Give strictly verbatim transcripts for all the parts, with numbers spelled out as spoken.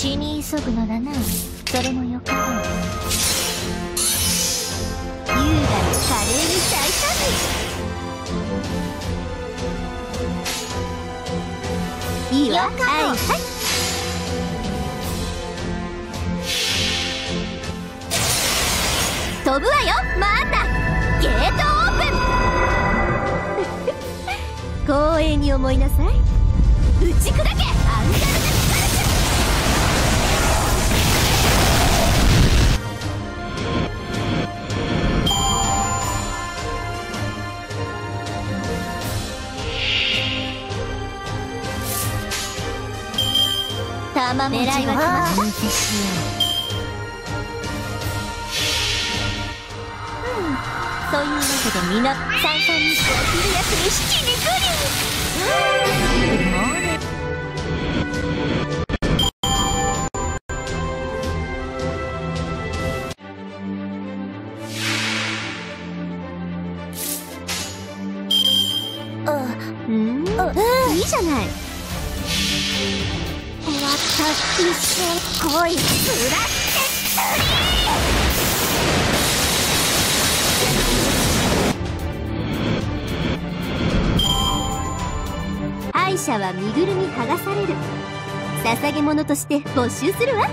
死に急ぐのだな。それもよかろう。優雅に華麗に咲いたぜ。いいわ。はいはい。飛ぶわよ。まだゲートオープン。光栄に思いなさい。打ち砕けアンガルナスパルス。玉持ちは狙いは決まった。というわけでみんな三々日光昼休み七時ぐり。もうね。あ、うん、いいじゃない。私恋プラステッ敗者は身ぐるみ剥がされる。捧げ物として没収するわ。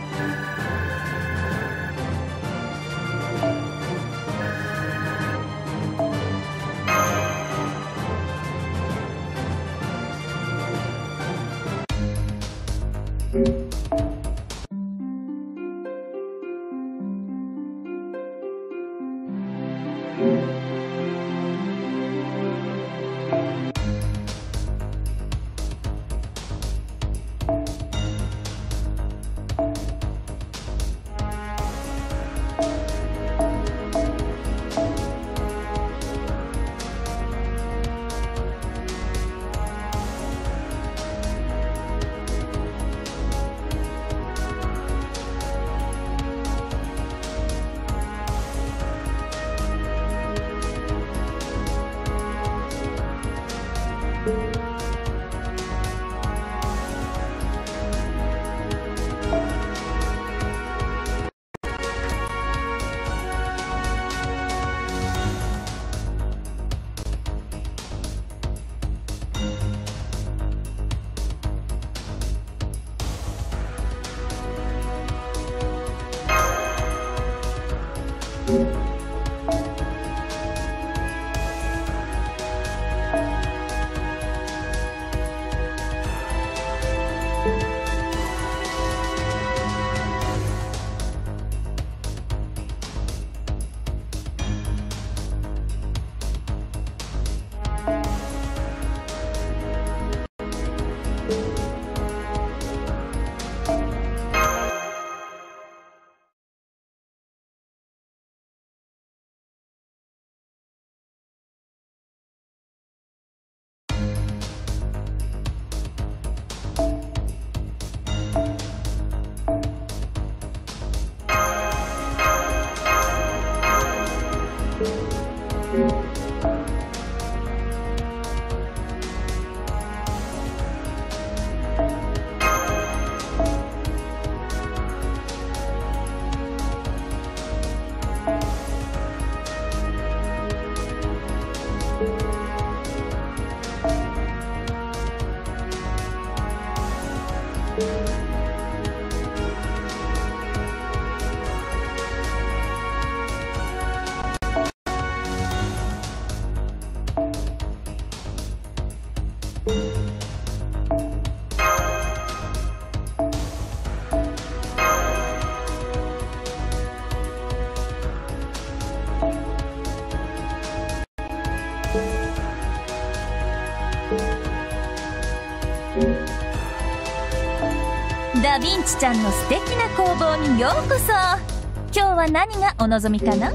ダヴィンチちゃんの素敵な工房にようこそ。今日は何がお望みかな？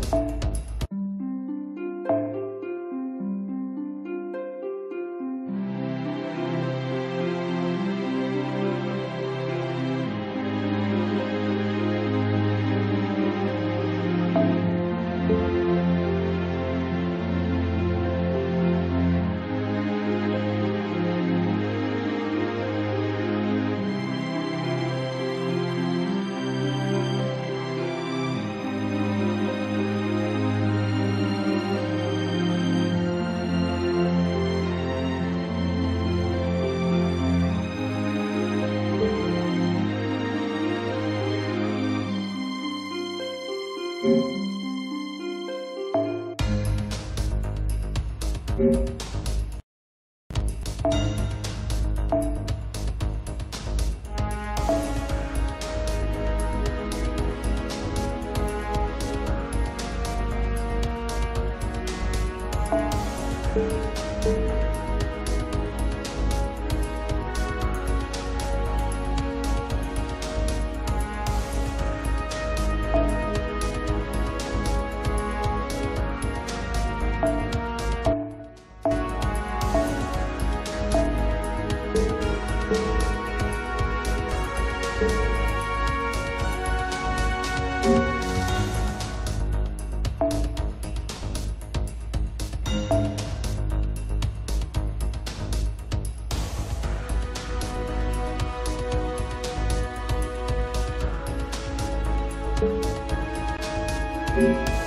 うん。